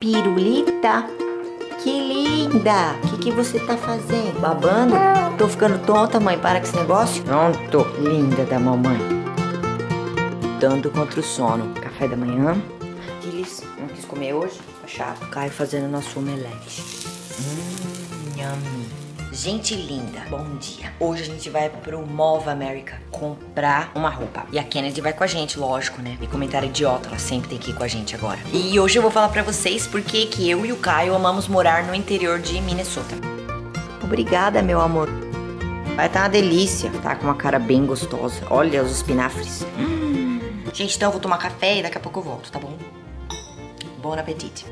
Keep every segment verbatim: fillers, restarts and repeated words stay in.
Pirulita, que linda! O que, que você tá fazendo? Babando? Tô ficando tonta, mãe, para com esse negócio. Pronto, linda da mamãe. Dando contra o sono. Café da manhã. Eles não quis comer hoje, tá chato. Caio fazendo nosso omelete. Hum, yummy. Gente linda, bom dia. Hoje a gente vai pro Mall of America comprar uma roupa. E a Kennedy vai com a gente, lógico, né? E comentário idiota, ela sempre tem que ir com a gente agora. E hoje eu vou falar pra vocês porque que eu e o Caio amamos morar no interior de Minnesota. Obrigada, meu amor. Vai estar uma delícia. Tá com uma cara bem gostosa. Olha os espinafres. Hum. Gente, então eu vou tomar café e daqui a pouco eu volto, tá bom? Bom apetite.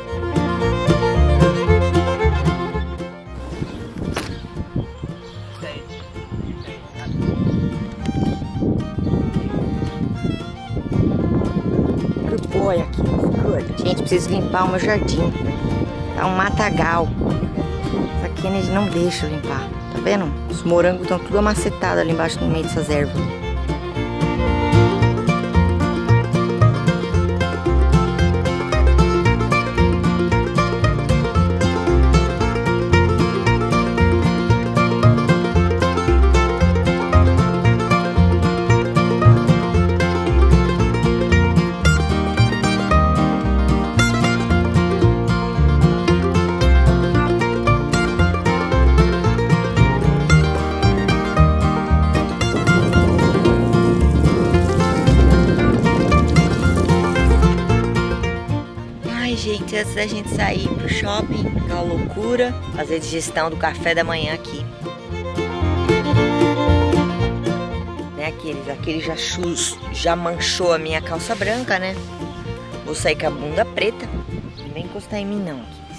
Olha aqui, good. Gente, preciso limpar o meu jardim. Tá um matagal. Essa Kennedy não deixa eu limpar. Tá vendo? Os morangos estão tudo amacetados ali embaixo no meio dessas ervas. Gente, antes da gente sair pro shopping, aquela loucura, fazer digestão do café da manhã aqui. Né, aqueles, aquele já, chus, já manchou a minha calça branca, né? Vou sair com a bunda preta. Não vem encostar em mim não,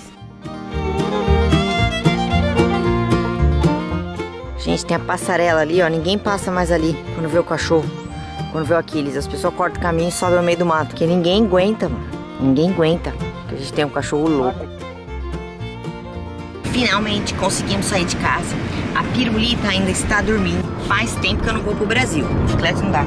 Aquiles. Gente, tem a passarela ali, ó. Ninguém passa mais ali quando vê o cachorro. Quando vê o Aquiles, as pessoas cortam o caminho e sobem no meio do mato. Porque ninguém aguenta, mano. Ninguém aguenta. A gente tem um cachorro louco. Finalmente conseguimos sair de casa. A Pirulita ainda está dormindo. Faz tempo que eu não vou pro Brasil. Bicicleta não dá.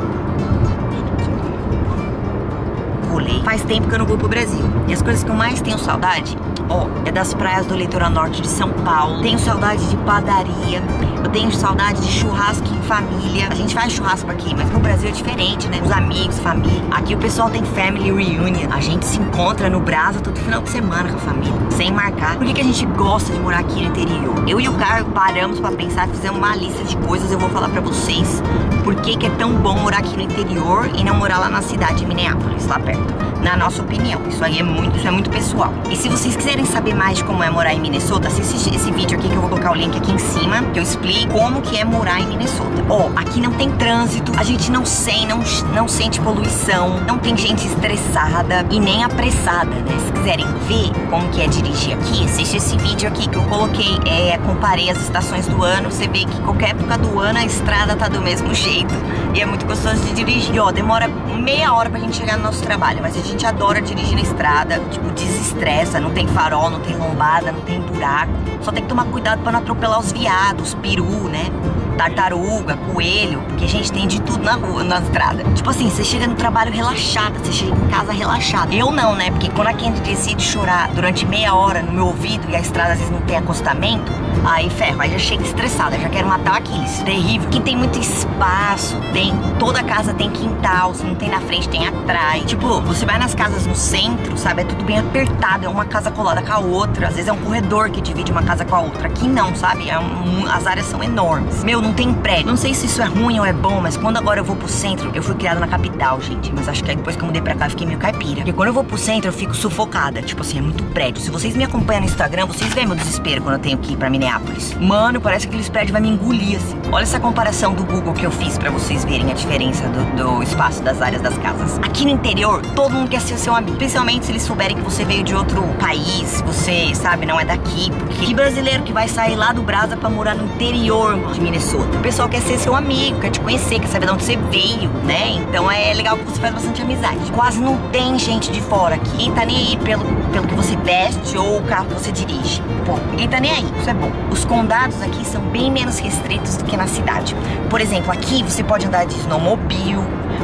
Rolei. Faz tempo que eu não vou pro Brasil. E as coisas que eu mais tenho saudade, ó, é das praias do litoral norte de São Paulo. Tenho saudade de padaria. Eu tenho saudade de churrasco em família. A gente faz churrasco aqui, mas no Brasil é diferente, né? Os amigos, família. Aqui o pessoal tem family reunion. A gente se encontra no Brasa todo final de semana com a família, sem marcar. Por que que a gente gosta de morar aqui no interior? Eu e o Caio paramos pra pensar, fizemos uma lista de coisas. Eu vou falar pra vocês por que que é tão bom morar aqui no interior e não morar lá na cidade de Minneapolis, lá perto. Na nossa opinião, isso aí é muito, isso é muito pessoal. E se vocês quiserem saber mais de como é morar em Minnesota, assiste esse vídeo aqui que eu vou colocar o link aqui em cima, que eu explico como que é morar em Minnesota. Ó, oh, aqui não tem trânsito, a gente não sente, não, não sente poluição, não tem gente estressada e nem apressada, né? Se quiserem ver como que é dirigir aqui, assiste esse vídeo aqui que eu coloquei, é, comparei as estações do ano, você vê que qualquer época do ano a estrada tá do mesmo jeito e é muito gostoso de dirigir. Ó, demora meia hora pra gente chegar no nosso trabalho, mas a gente adora dirigir na estrada, tipo, desestressa, não tem farol, não tem lombada, não tem buraco, só tem que tomar cuidado pra não atropelar os viados, peru, né? Tartaruga, coelho, porque a gente tem de tudo na rua, na estrada. Tipo assim, você chega no trabalho relaxada, você chega em casa relaxada. Eu não, né? Porque quando a Candy decide chorar durante meia hora no meu ouvido e a estrada às vezes não tem acostamento, aí ferro, aí já chega estressada, já quero matar aqueles. Terrível. Aqui tem muito espaço, tem, toda casa tem quintal, se não tem na frente, tem atrás. Tipo, você vai nas casas no centro, sabe? É tudo bem apertado, é uma casa colada com a outra. Às vezes é um corredor que divide uma casa com a outra. Aqui não, sabe? É um, as áreas são enormes. Meu, não tem prédio. Não sei se isso é ruim ou é bom, mas quando agora eu vou pro centro, eu fui criada na capital, gente. Mas acho que aí depois que eu mudei pra cá, eu fiquei meio caipira. Porque quando eu vou pro centro, eu fico sufocada. Tipo assim, é muito prédio. Se vocês me acompanham no Instagram, vocês veem meu desespero quando eu tenho que ir pra Minneapolis. Mano, parece que aqueles prédios vão me engolir, assim. Olha essa comparação do Google que eu fiz pra vocês verem a diferença do, do espaço das áreas das casas. Aqui no interior, todo mundo quer ser seu amigo. Especialmente se eles souberem que você veio de outro país, você, sabe, não é daqui. Porque que brasileiro que vai sair lá do Brasa pra morar no interior de Minnesota? O pessoal quer ser seu amigo, quer te conhecer, quer saber de onde você veio, né? Então é legal que você faz bastante amizade. Quase não tem gente de fora aqui. Ninguém tá nem aí pelo, pelo que você veste ou o carro que você dirige. Pô, ninguém tá nem aí, isso é bom. Os condados aqui são bem menos restritos do que na cidade. Por exemplo, aqui você pode andar de snowmobile,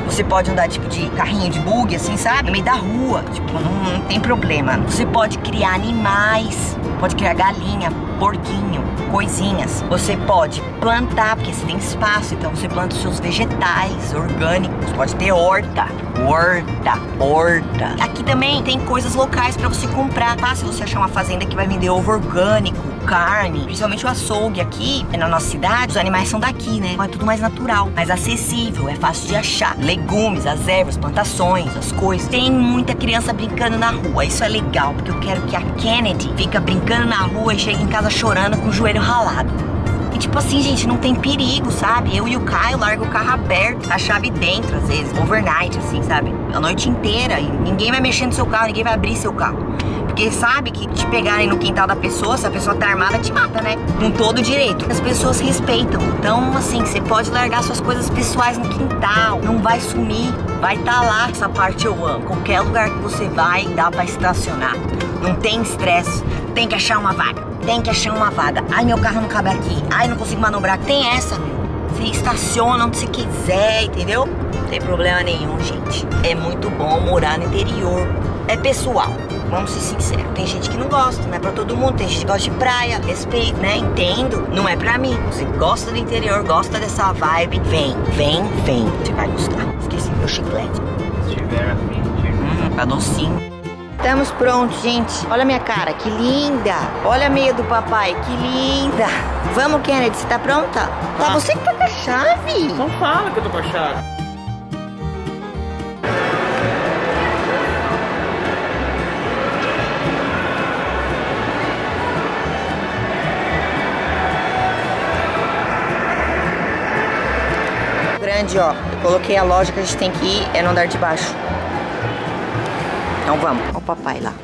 Você pode andar tipo de carrinho de buggy, assim, sabe? No meio da rua, tipo, não, não tem problema. Você pode criar animais, pode criar galinha, porquinho, coisinhas. Você pode plantar, porque você tem espaço, então você planta os seus vegetais orgânicos. Pode ter horta, horta, horta. Aqui também tem coisas locais pra você comprar. Fácil você achar uma fazenda que vai vender ovo orgânico, carne, principalmente o açougue aqui na nossa cidade. Os animais são daqui, né? Então é tudo mais natural, mais acessível, é fácil de achar. Legumes, as ervas, plantações, as coisas. Tem muita criança brincando na rua, isso é legal, porque eu quero que a Kennedy fica brincando na rua e chegue em casa chorando com o joelho ralado. E tipo assim, gente, não tem perigo, sabe? Eu e o Caio largo o carro aberto, a chave dentro, às vezes, overnight, assim, sabe? A noite inteira, e ninguém vai mexer no seu carro, ninguém vai abrir seu carro. Porque sabe que te pegarem no quintal da pessoa, se a pessoa tá armada, te mata, né? Com todo direito. As pessoas respeitam. Então, assim, você pode largar suas coisas pessoais no quintal. Não vai sumir. Vai estar lá. Essa parte eu amo. Qualquer lugar que você vai, dá pra estacionar. Não tem estresse. Tem que achar uma vaga. Tem que achar uma vaga. Ai, meu carro não cabe aqui. Ai, não consigo manobrar. Tem essa, meu. Você estaciona onde você quiser, entendeu? Não tem problema nenhum, gente. É muito bom morar no interior. É pessoal. Vamos ser sinceros, tem gente que não gosta, não é pra todo mundo, tem gente que gosta de praia, respeito, né? Entendo, não é pra mim. Você gosta do interior, gosta dessa vibe, vem, vem, vem, você vai gostar. Esqueci meu chiclete. Se tiver afim, Hum, tá docinho. Estamos prontos, gente. Olha a minha cara, que linda. Olha a meia do papai, que linda. Vamos, Kennedy, você tá pronta? Tá, Ah. você que tá com a chave. Não fala que eu tô com a chave. Grande, ó. Eu coloquei a loja que a gente tem que ir, é no andar de baixo. Então vamos. Olha o papai lá.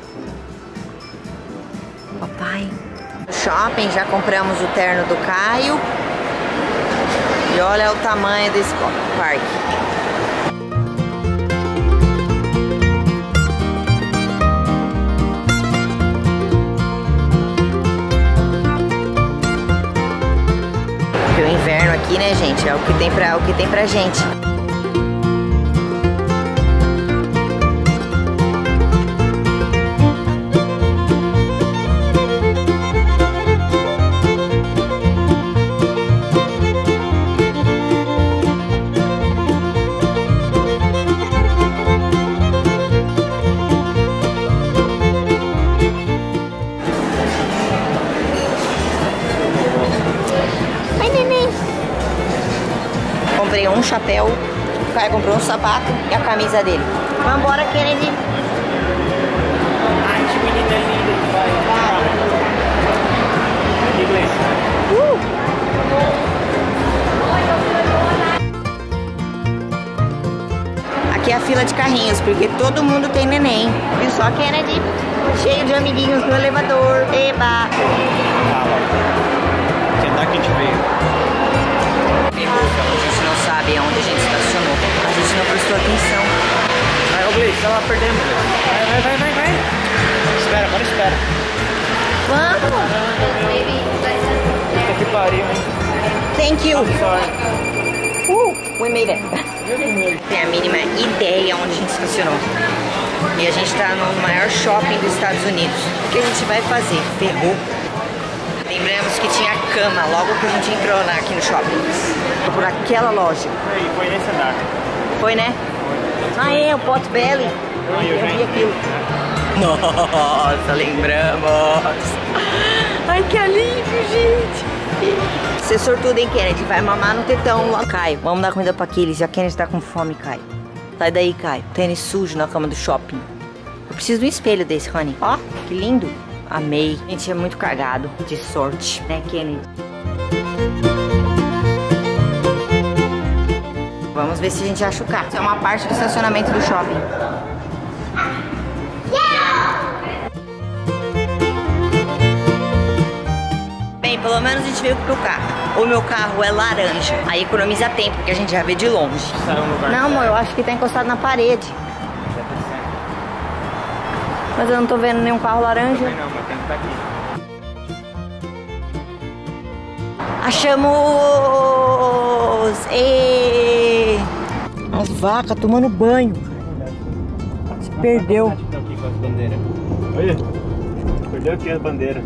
Papai. No shopping já compramos o terno do Caio. E olha o tamanho desse parque. Porque o inverno aqui, né, gente, é o que tem pra, o que tem pra gente. Comprei um chapéu, o Caio comprou um sapato e a camisa dele. Vambora, Kennedy. Ai, que menina linda que vai. Inglês. Uh! Aqui é a fila de carrinhos, porque todo mundo tem neném. Viu só, Kennedy? Cheio de amiguinhos no elevador. Eba! Fala. Você tá que te veio. A gente não sabe aonde a gente estacionou. A gente não prestou atenção. Vai, ô Gleice, tá lá perdendo, Gleice. Vai, vai, vai, vai, vai. Espera, agora espera. Vamos! Puta que pariu, hein? Thank you! Sorry. Uh, we made it. Tem a mínima ideia onde a gente estacionou. E a gente tá no maior shopping dos Estados Unidos. O que a gente vai fazer? Ferrou. Lembramos que tinha cama logo que a gente entrou lá aqui no shopping. Por aquela loja. Foi, foi nesse andar. Foi, né? Ah, é, o Pot Belly. Eu, Aí, eu eu já vi entrei. aquilo. Nossa, lembramos. Ai, que alívio, gente. Você é sortudo, hein, Kennedy? Vai mamar no tetão lá. Caio, vamos dar comida pra Aquiles. A Kennedy tá com fome, Caio. Sai daí, Caio. Tênis sujo na cama do shopping. Eu preciso de um espelho desse, Honey. Ó, que lindo. Amei. A gente é muito cagado. De sorte, né, Kennedy? Vamos ver se a gente acha o carro. Isso é uma parte do estacionamento do shopping. Bem, pelo menos a gente veio pro carro. O meu carro é laranja. Aí economiza tempo, porque a gente já vê de longe. Saiu um lugar. Não, amor, eu acho que tá encostado na parede. Mas eu não tô vendo nenhum carro laranja. Não, mas tem que estar aqui. Achamos! E... Um as vacas tomando banho. Se perdeu. Aqui com as bandeiras. Olha, perdeu aqui a bandeira.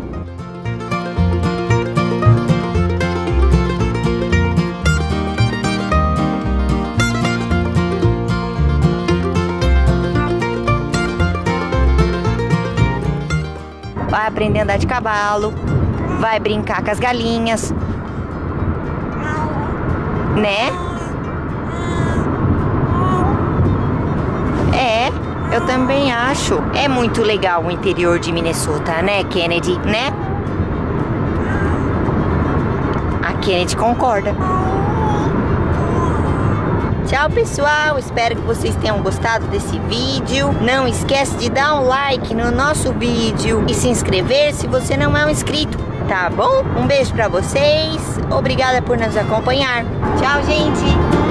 Vai aprender a andar de cavalo, vai brincar com as galinhas, né? É, eu também acho. É muito legal o interior de Minnesota, né, Kennedy, né? A Kennedy concorda. Tchau, pessoal, espero que vocês tenham gostado desse vídeo. Não esquece de dar um like no nosso vídeo e se inscrever se você não é um inscrito, tá bom? Um beijo pra vocês, obrigada por nos acompanhar. Tchau, gente!